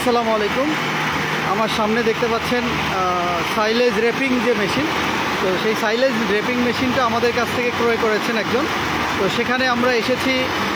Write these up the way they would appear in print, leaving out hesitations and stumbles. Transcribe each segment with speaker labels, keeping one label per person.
Speaker 1: আসসালামু আলাইকুম। আমার সামনে দেখতে পাচ্ছেন সাইলেজ র্যাপিং যে মেশিন, তো সেই সাইলেজ র্যাপিং মেশিনটা আমাদের কাছ থেকে ক্রয় করেছেন একজন। তো সেখানে আমরা এসেছি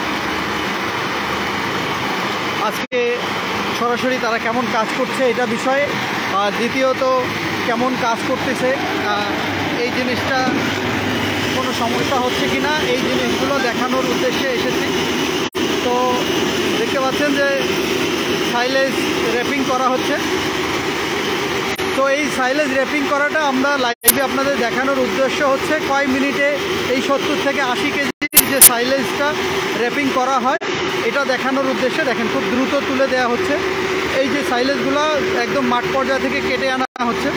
Speaker 1: আজকে সরাসরি তারা কেমন কাজ করছে এটা বিষয়ে, আর দ্বিতীয়ত কেমন কাজ করতেছে, এই জিনিসটা কোনো সমস্যা হচ্ছে কি না এই জিনিসগুলো দেখানোর উদ্দেশ্যে এসেছি। তো দেখতে পাচ্ছেন যে সাইলেজ র্যাপিং করা হচ্ছে। তো এই সাইলেজ র্যাপিং করাটা আমরা লাইভে আপনাদের দেখানোর উদ্দেশ্য হচ্ছে কয় মিনিটে এই 70 থেকে 80 কেজি যে সাইলেজটা র্যাপিং করা হয় এটা দেখানোর উদ্দেশ্যে। দেখেন খুব দ্রুত তুলে দেওয়া হচ্ছে। এই যে সাইলেজগুলো একদম মাঠ পর্যায় থেকে কেটে আনা হচ্ছে।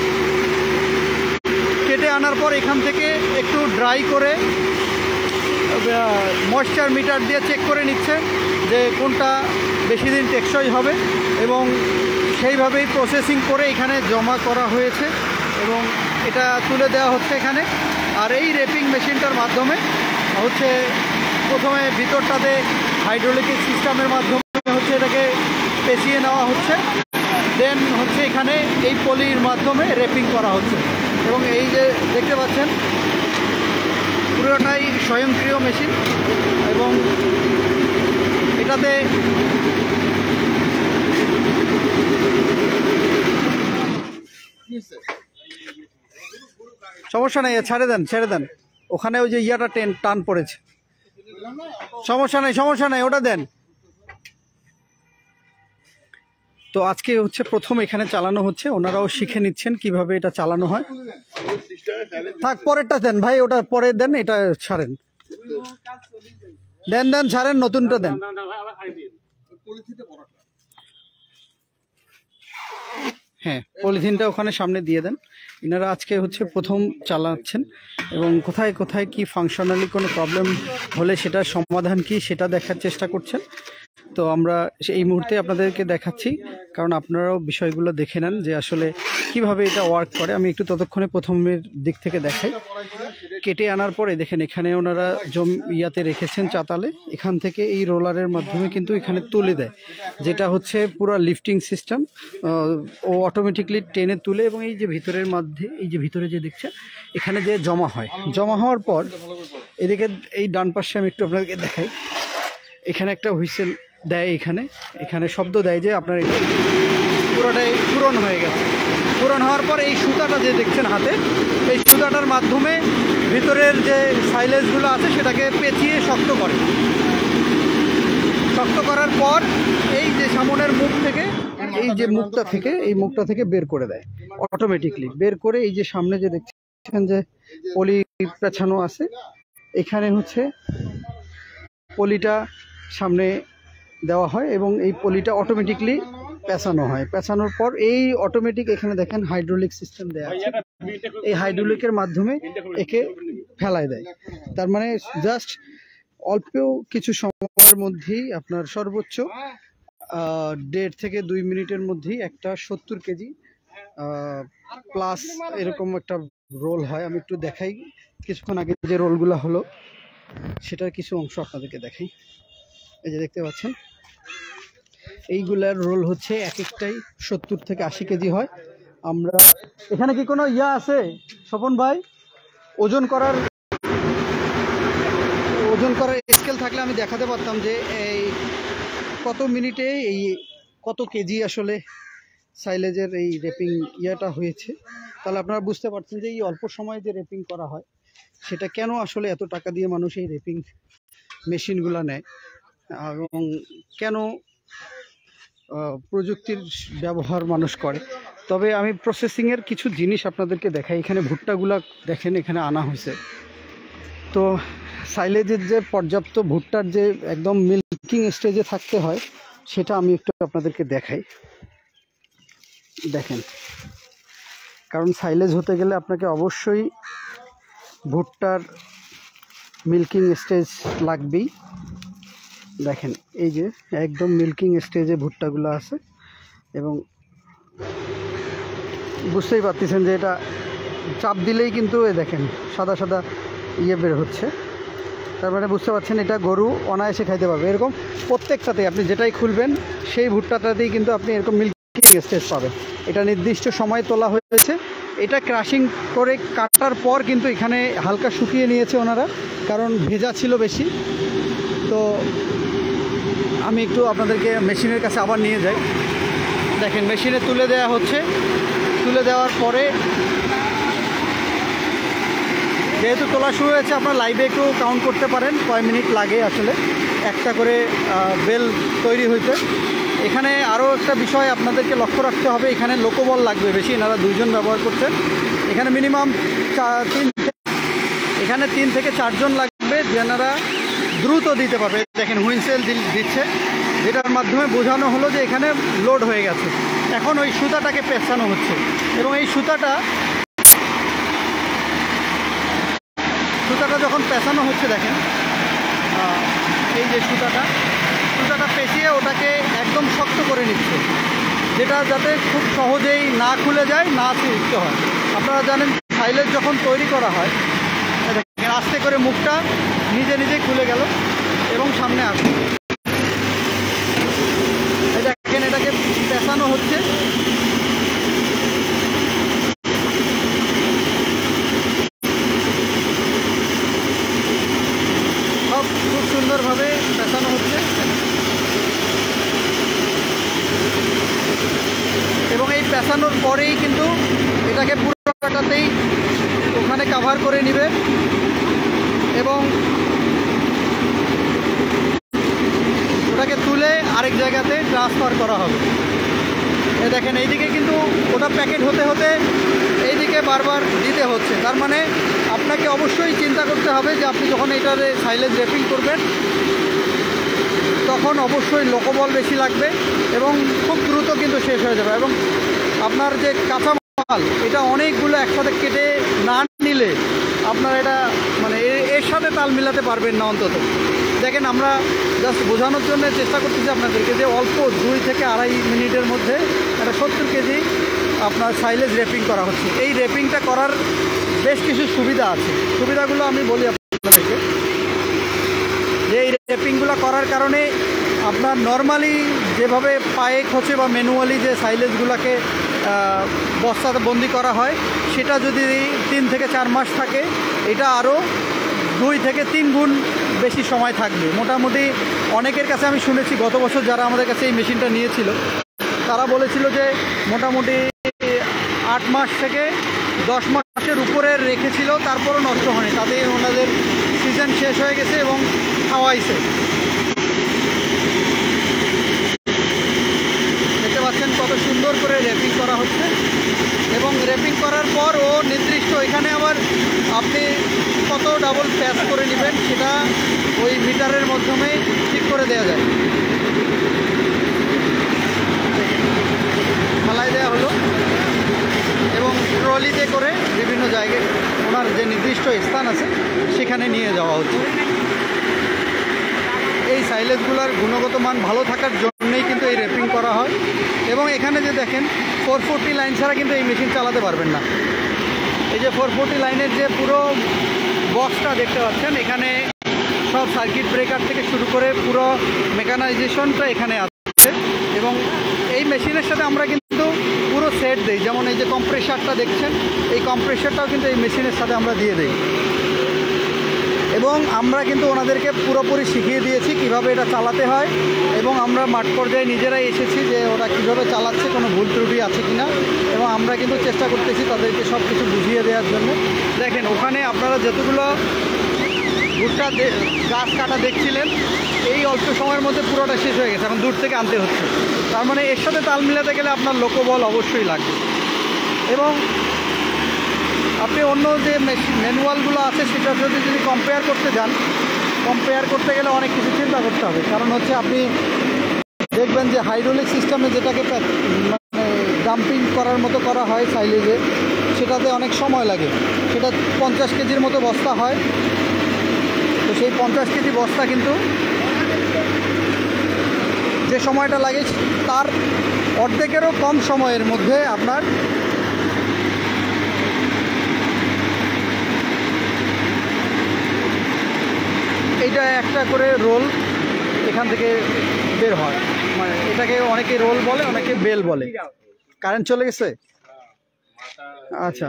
Speaker 1: কেটে আনার পর এখান থেকে একটু ড্রাই করে ময়েশ্চার মিটার দিয়ে চেক করে নিচ্ছে যে কোনটা বেশি দিন টেকসই হবে, এবং সেইভাবেই প্রসেসিং করে এখানে জমা করা হয়েছে এবং এটা তুলে দেওয়া হচ্ছে এখানে। আর এই র্যাপিং মেশিনটার মাধ্যমে হচ্ছে প্রথমে ভিতরটাতে হাইড্রোলিক সিস্টেমের মাধ্যমে হচ্ছে এটাকে পেঁচিয়ে নেওয়া হচ্ছে, দেন হচ্ছে এখানে এই পলির মাধ্যমে র্যাপিং করা হচ্ছে। এবং এই যে দেখতে পাচ্ছেন পুরোটাই স্বয়ংক্রিয় মেশিন, এবং এটাতে সমস্যা নেই, ছেড়ে দেন ওখানে ওই যে ইয়াটা টান পড়েছে, সমস্যা নেই ওটা দেন। তো আজকে হচ্ছে প্রথম এখানে চালানো হচ্ছে, ওনারাও শিখে নিচ্ছেন কিভাবে এটা চালানো হয়। থাক পরেরটা দেন ভাই, ওটা পরে দেন, এটা ছাড়েন, দেন ছাড়েন, নতুনটা দেন। হ্যাঁ, পলিথিনটা ওখানে সামনে দিয়ে দেন। এনারা আজকে হচ্ছে প্রথম চালাচ্ছেন এবং কোথায় কোথায় কি ফাংশনালি কোনো প্রবলেম হলে সেটার সমাধান কি সেটা দেখার চেষ্টা করছেন। তো আমরা এই মুহূর্তে আপনাদেরকে দেখাচ্ছি, কারণ আপনারাও বিষয়গুলো দেখে নেন যে আসলে কিভাবে এটা ওয়ার্ক করে। আমি একটু ততক্ষণে প্রথমের দিক থেকে দেখাই। কেটে আনার পরে দেখেন এখানে ওনারা ইয়াতে রেখেছেন চাতালে, এখান থেকে এই রোলারের মাধ্যমে কিন্তু এখানে তুলে দেয়, যেটা হচ্ছে পুরো লিফটিং সিস্টেম। ও অটোমেটিকলি টেনে তুলে এবং এই যে ভিতরের মধ্যে এই যে ভিতরে যে দেখছেন এখানে যে জমা হওয়ার পর এদিকে এই ডান পাশে আমি একটু আপনাদেরকে দেখাই, এখানে একটা হুইসেল দেয়, এখানে শব্দ দেয় যে আপনার এটা পুরোটাই পূরণ হয়ে গেছে। পূরণ হওয়ার পর এই সুতাটা যে দেখছেন হাতে, এই সুতাটার মাধ্যমে ভিতরের যে সাইলেজগুলো আছে সেটাকে পেঁচিয়ে শক্ত করে। শক্ত করার পর এই যে সামনের মুখ থেকে এই মুখটা থেকে বের করে দেয় অটোমেটিকলি। বের করে এই যে সামনে যে দেখছেন যে পলি পেছানো আছে, এখানে হচ্ছে পলিটা সামনে দেওয়া হয় এবং এই পলিটা অটোমেটিকলি পেঁচানো হয়। পেঁচানোর পর এই অটোমেটিক এখানে দেখেন হাইড্রোলিক সিস্টেম দেওয়া আছে, এই হাইড্রোলিকের মাধ্যমে একে ফেলায় দেয়। তার মানে জাস্ট অল্প কিছু সময়ের মধ্যেই আপনার সর্বোচ্চ 1.5 থেকে 2 মিনিটের মধ্যেই একটা 70 কেজি প্লাস এরকম একটা রোল হয়। আমি একটু দেখাই, কিছুক্ষণ আগে যে রোলগুলো হলো সেটার কিছু অংশ আপনাদেরকে দেখাই। এই যে দেখতে পাচ্ছেন এইগুলার রোল হচ্ছে এক একটাই 70 থেকে 80 কেজি হয়। আমরা এখানে কি কোনো ইয়া আছে স্বপন ভাই, ওজন করার স্কেল থাকলে আমি দেখাতে পারতাম যে এই কত মিনিটে এই কত কেজি আসলে সাইলেজের এই র্যাপিং ইয়াটা হয়েছে। তাহলে আপনারা বুঝতে পারছেন যে এই অল্প সময়ে যে র্যাপিং করা হয় সেটা কেন আসলে এত টাকা দিয়ে মানুষ এই র্যাপিং মেশিনগুলো নেয় এবং কেন প্রযুক্তির ব্যবহার মানুষ করে। তবে আমি প্রসেসিংয়ের কিছু জিনিস আপনাদেরকে দেখাই। এখানে ভুট্টাগুলা দেখেন এখানে আনা হয়েছে। তো সাইলেজের যে পর্যাপ্ত ভুট্টার যে একদম মিল্কিং স্টেজে থাকতে হয় সেটা আমি একটু আপনাদেরকে দেখাই। দেখেন, কারণ সাইলেজ হতে গেলে আপনাকে অবশ্যই ভুট্টার মিল্কিং স্টেজ লাগবেই। দেখেন এই যে একদম মিল্কিং স্টেজে ভুট্টাগুলো আছে এবং বুঝতেই পারতেছেন যে এটা চাপ দিলেই কিন্তু দেখেন সাদা ইয়ে বের হচ্ছে। তার মানে বুঝতে পারছেন এটা গরু অনায়াসে খাইতে পারবে। এরকম প্রত্যেকটাতেই আপনি যেটাই খুলবেন সেই ভুট্টাটাতেই কিন্তু আপনি এরকম মিল্কি স্টেজ পাবেন। এটা নির্দিষ্ট সময় তোলা হয়েছে। এটা ক্রাশিং করে কাটার পর কিন্তু এখানে হালকা শুকিয়ে নিয়েছে ওনারা, কারণ ভেজা ছিল বেশি। তো আমি একটু আপনাদেরকে মেশিনের কাছে আবার নিয়ে যাই। দেখেন মেশিনে তুলে দেওয়া হচ্ছে। তুলে দেওয়ার পরে যেহেতু তোলা শুরু হয়েছে, আপনার লাইভে একটু কাউন্ট করতে পারেন কয় মিনিট লাগে আসলে একটা করে বেল তৈরি হইতে। এখানে আরও একটা বিষয় আপনাদেরকে লক্ষ্য রাখতে হবে, এখানে লোকবল লাগবে বেশি। এনারা 2 জন ব্যবহার করছেন। এখানে মিনিমাম 3 থেকে 4 জন লাগবে, যেনারা দ্রুত দিতে পারবে। দেখেন হুইসেল দিচ্ছে, যেটার মাধ্যমে বোঝানো হলো যে এখানে লোড হয়ে গেছে। এখন ওই সুতাটাকে পেঁচানো হচ্ছে, এবং এই সুতাটা যখন পেঁচানো হচ্ছে, দেখেন এই যে সুতাটা পেঁচিয়ে ওটাকে একদম শক্ত করে নিচ্ছে, যেটা যাতে খুব সহজেই না খুলে যায়, না ছিঁড়তে হয়। আপনারা জানেন সাইলেজ যখন তৈরি করা হয়, দেখেন আস্তে করে মুখটা নিজে নিজেই খুলে গেল এবং সামনে আসবে। দেখেন এটাকে পেঁচানো হচ্ছে। সব খুব সুন্দরভাবে পেঁচানো হচ্ছে, এবং এই পেঁচানোর পরেই কিন্তু এটাকে পুরোটাতেই ওখানে কাভার করে নেবে এবং ওটাকে তুলে আরেক জায়গাতে ট্রান্সফার করা হবে। দেখেন এইদিকে কিন্তু ওটা প্যাকেট হতে হতে এইদিকে বারবার দিতে হচ্ছে। তার মানে আপনাকে অবশ্যই চিন্তা করতে হবে যে আপনি যখন এটারে সাইলেজ র্যাপিং করবেন তখন অবশ্যই লোকবল বেশি লাগবে এবং খুব দ্রুত কিন্তু শেষ হয়ে যাবে। এবং আপনার যে কাঁচামাল এটা অনেকগুলো একসাথে কেটে না নিলে আপনার এটা মানে এর সাথে তাল মিলাতে পারবেন না অন্তত। দেখেন আমরা জাস্ট বোঝানোর জন্য চেষ্টা করতেছি আপনাদেরকে যে অল্প 2 থেকে 2.5 মিনিটের মধ্যে একটা 70 কেজি আপনার সাইলেজ র্যাপিং করা হচ্ছে। এই র্যাপিংটা করার বেশ কিছু সুবিধা আছে। সুবিধাগুলো আমি বলি আপনাদেরকে, যে এই র্যাপিংগুলো করার কারণে আপনার নর্মালি যেভাবে পায়ে খোঁচে বা ম্যানুয়ালি যে সাইলেজগুলোকে বস্তাতে বন্দি করা হয়, সেটা যদি 3 থেকে 4 মাস থাকে, এটা আরও 2 থেকে 3 গুণ বেশি সময় থাকবে। মোটামুটি অনেকের কাছে আমি শুনেছি, গত বছর যারা আমাদের কাছে এই মেশিনটা নিয়েছিল তারা বলেছিল যে মোটামুটি 8 মাস থেকে 10 মাসের উপরে রেখেছিল, তারপরও নষ্ট হয়নি। তাতে ওনাদের সিজন শেষ হয়ে গেছে এবং খাওয়াইছে। দেখতে পাচ্ছেন কত সুন্দর করে র্যাপিং করা হচ্ছে, এবং র্যাপিং করার পর ও নির্দিষ্ট এখানে আবার আপনি কত ডাবল প্যাচ করে নেবেন সেটা ওই মিটারের মাধ্যমে ঠিক করে দেওয়া যায়। ফালাই দেওয়া হলো এবং ট্রলিতে করে বিভিন্ন জায়গায় ওনার যে নির্দিষ্ট স্থান আছে সেখানে নিয়ে যাওয়া হচ্ছে। এই সাইলেজগুলোর গুণগত মান ভালো থাকার জন্যই কিন্তু এই র্যাপিং করা হয়। এবং এখানে যে দেখেন 440 লাইন ছাড়া কিন্তু এই মেশিন চালাতে পারবেন না। এই যে 440 লাইনের যে পুরো বক্সটা দেখতে পাচ্ছেন, এখানে সব সার্কিট ব্রেকার থেকে শুরু করে পুরো মেকানাইজেশনটা এখানে আছে। এবং এই মেশিনের সাথে আমরা কিন্তু পুরো সেট দিই, যেমন এই যে কম্প্রেসারটা দেখছেন, এই কম্প্রেসারটাও কিন্তু এই মেশিনের সাথে আমরা দিয়ে দিই। এবং আমরা কিন্তু ওনাদেরকে পুরোপুরি শিখিয়ে দিয়েছি কিভাবে এটা চালাতে হয়, এবং আমরা মাঠ পর্যায়ে নিজেরাই এসেছি যে ওরা কীভাবে চালাচ্ছে, কোনো ভুল ত্রুটি আছে কিনা, এবং আমরা কিন্তু চেষ্টা করতেছি তাদেরকে সব কিছু বুঝিয়ে দেওয়ার জন্য। দেখেন ওখানে আপনারা যতগুলো ভুট্টা গাছ কাটা দেখছিলেন, এই অল্প সময়ের মধ্যে পুরোটা শেষ হয়ে গেছে, এখন দূর থেকে আনতে হচ্ছে। তার মানে এর সাথে তাল মিলাতে গেলে আপনার লোকবল অবশ্যই লাগবে। এবং আপনি অন্য যে ম্যানুয়ালগুলো আছে সেটার সাথে যদি কম্পেয়ার করতে যান, কম্পেয়ার করতে গেলে অনেক কিছু চিন্তা করতে হবে। কারণ হচ্ছে আপনি দেখবেন যে হাইড্রোলিক সিস্টেমে যেটাকে মানে ডাম্পিং করার মতো করা হয় সাইলেজে, সেটাতে অনেক সময় লাগে। সেটা 50 কেজির মতো বস্তা হয়। তো সেই 50 কেজি বস্তা কিন্তু যে সময়টা লাগে তার অর্ধেকেরও কম সময়ের মধ্যে আপনার এইটা একটা করে রোল এখান থেকে বের হয়, মানে এটাকে অনেকে রোল বলে, অনেকে বেল বলে। কারেন্ট চলে গেছে? আচ্ছা,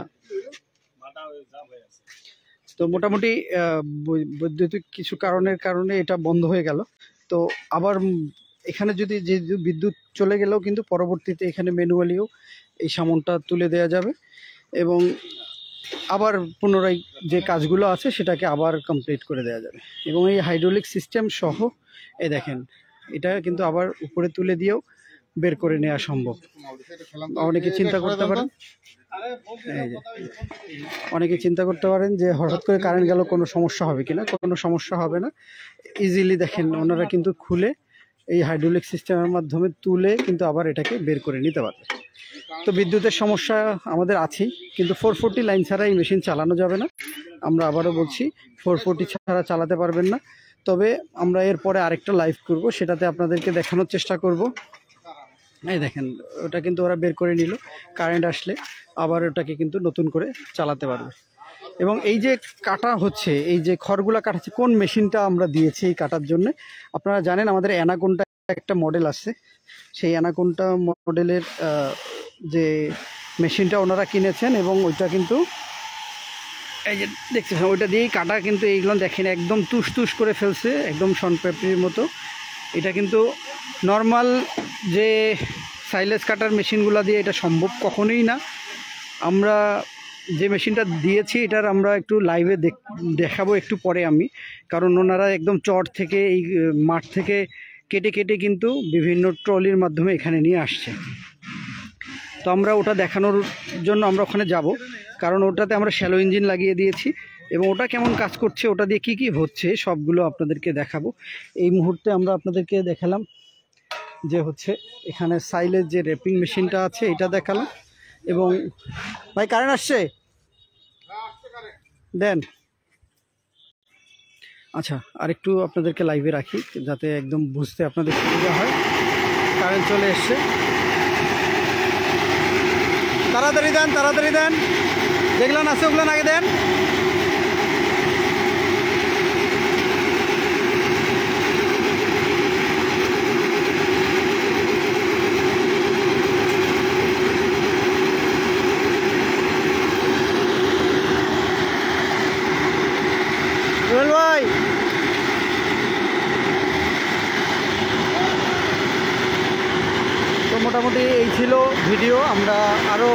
Speaker 1: তো মোটামুটি বৈদ্যুতিক কিছু কারণে এটা বন্ধ হয়ে গেল। তো আবার এখানে যদি যে বিদ্যুৎ চলে গেলেও কিন্তু পরবর্তীতে এখানে ম্যানুয়ালিও এই সামনটা তুলে দেওয়া যাবে এবং আবার পুনরায় যে কাজগুলো আছে সেটাকে আবার কমপ্লিট করে দেওয়া যাবে। এবং এই হাইড্রোলিক সিস্টেম সহ এই দেখেন, এটা কিন্তু আবার উপরে তুলে দিয়েও বের করে নেওয়া সম্ভব। অনেকে চিন্তা করতে পারেন, এই যে অনেকে চিন্তা করতে পারেন যে হঠাৎ করে কারেন্ট গেল কোনো সমস্যা হবে কিনা। কোনো সমস্যা হবে না, ইজিলি দেখেন ওনারা কিন্তু খুলে এই হাইড্রোলিক সিস্টেমের মাধ্যমে তুলে কিন্তু আবার এটাকে বের করে নিতে পারবে। তো বিদ্যুতের সমস্যা আমাদের আছেই, কিন্তু 440 লাইন ছাড়া এই মেশিন চালানো যাবে না। আমরা আবারও বলছি, 440 ছাড়া চালাতে পারবেন না। তবে আমরা এরপরে আরেকটা লাইভ করব, সেটাতে আপনাদেরকে দেখানোর চেষ্টা করব। এই দেখেন, ওটা কিন্তু ওরা বের করে নিল। কারেন্ট আসলে আবার ওটাকে কিন্তু নতুন করে চালাতে পারবে। এবং এই যে কাটা হচ্ছে, এই যে খড়গুলা কাটাচ্ছে, কোন মেশিনটা আমরা দিয়েছি এই কাটার জন্য আপনারা জানেন। আমাদের অ্যানাকোন্ডা একটা মডেল আছে, সেই অ্যানাকোন্ডা মডেলের যে মেশিনটা ওনারা কিনেছেন এবং ওইটা কিন্তু এই যে দেখতেছেন ওইটা দিয়েই কাটা। কিন্তু এইগুলো দেখেন একদম তুষ তুষ করে ফেলছে, একদম শনপেপড়ির মতো। এটা কিন্তু নর্মাল যে সাইলেজ কাটার মেশিনগুলো দিয়ে এটা সম্ভব কখনোই না। আমরা যে মেশিনটা দিয়েছি এটার আমরা একটু লাইভে দেখাবো একটু পরে আমি, কারণ ওনারা একদম চট থেকে এই মাঠ থেকে কেটে কেটে কিন্তু বিভিন্ন ট্রলির মাধ্যমে এখানে নিয়ে আসছে। তো আমরা ওটা দেখানোর জন্য আমরা ওখানে যাব, কারণ ওটাতে আমরা শ্যালো ইঞ্জিন লাগিয়ে দিয়েছি এবং ওটা কেমন কাজ করছে, ওটা দিয়ে কি কি হচ্ছে সবগুলো আপনাদেরকে দেখাবো। এই মুহূর্তে আমরা আপনাদেরকে দেখালাম যে হচ্ছে এখানে সাইলেজ যে র্যাপিং মেশিনটা আছে এটা দেখালাম। এবং ভাই কারেন্ট আসছে দেন। আচ্ছা, আরেকটু আপনাদেরকে লাইভে রাখি যাতে একদম বুঝতে আপনাদের সুবিধা হয়। কারেন্ট চলে এসছে, তাড়াতাড়ি দেন, তাড়াতাড়ি দেন। যেগুলো আছে ওগুলো আগে দেন। ভাই তো মোটামুটি এই ছিল ভিডিও। আমরা আরও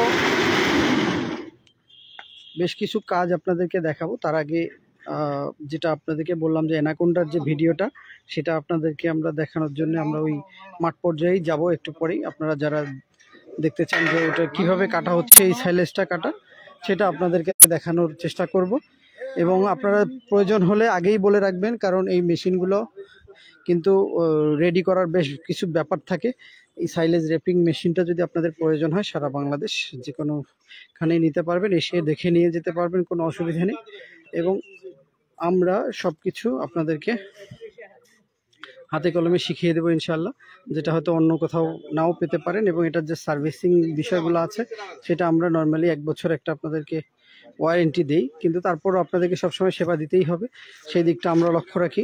Speaker 1: বেশ কিছু কাজ আপনাদেরকে দেখাবো। তার আগে যেটা আপনাদেরকে বললাম যে অ্যানাকোন্ডার যে ভিডিওটা, সেটা আপনাদেরকে আমরা দেখানোর জন্য আমরা ওই মাঠ পর্যায়েই যাব একটু পরেই। আপনারা যারা দেখতে চান যে ওটা কীভাবে কাটা হচ্ছে, এই সাইলেজটা কাটা, সেটা আপনাদেরকে দেখানোর চেষ্টা করব। এবং আপনারা প্রয়োজন হলে আগেই বলে রাখবেন, কারণ এই মেশিনগুলো কিন্তু রেডি করার বেশ কিছু ব্যাপার থাকে। এই সাইলেজ র্যাপিং মেশিনটা যদি আপনাদের প্রয়োজন হয় সারা বাংলাদেশ যে কোনোখানেই নিতে পারবেন, এসে দেখে নিয়ে যেতে পারবেন, কোনো অসুবিধা নেই। এবং আমরা সব কিছু আপনাদেরকে হাতে কলমে শিখিয়ে দেবো ইনশাল্লাহ, যেটা হয়তো অন্য কোথাও নাও পেতে পারেন। এবং এটার যে সার্ভিসিং বিষয়গুলো আছে সেটা আমরা নর্মালি 1 বছর একটা আপনাদেরকে ওয়ারেন্টি দেই, কিন্তু তারপরও আপনাদেরকে সবসময় সেবা দিতেই হবে, সেই দিকটা আমরা লক্ষ্য রাখি।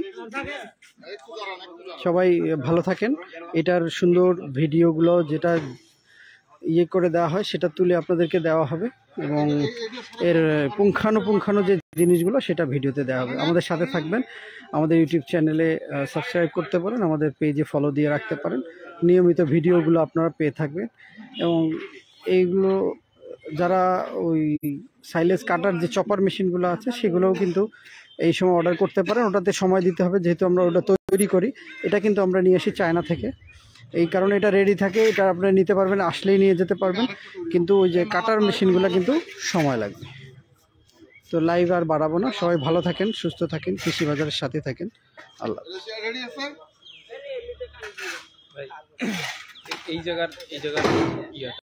Speaker 1: সবাই ভালো থাকেন। এটার সুন্দর ভিডিওগুলো যেটা ইয়ে করে দেওয়া হয় সেটা তুলে আপনাদেরকে দেওয়া হবে এবং এর পুঙ্খানুপুঙ্খানু যে জিনিসগুলো সেটা ভিডিওতে দেওয়া হবে। আমাদের সাথে থাকবেন, আমাদের ইউটিউব চ্যানেলে সাবস্ক্রাইব করতে পারেন, আমাদের পেজে ফলো দিয়ে রাখতে পারেন, নিয়মিত ভিডিওগুলো আপনারা পেয়ে থাকবেন। এবং এইগুলো যারা ওই সাইলেজ কাটার যে চপার মেশিনগুলো আছে সেগুলোও কিন্তু এই সময় অর্ডার করতে পারেন। ওটাতে সময় দিতে হবে, যেহেতু আমরা ওটা তৈরি করি। এটা কিন্তু আমরা নিয়ে আসি চায়না থেকে, এই কারণে এটা রেডি থাকে, এটা আপনারা নিতে পারবেন, আসলেই নিয়ে যেতে পারবেন। কিন্তু ওই যে কাটার মেশিনগুলো কিন্তু সময় লাগবে। তো লাইভ আর বাড়াবো না, সবাই ভালো থাকেন, সুস্থ থাকেন, কৃষি বাজারের সাথে থাকেন। আল্লাহ।
Speaker 2: এই জায়গার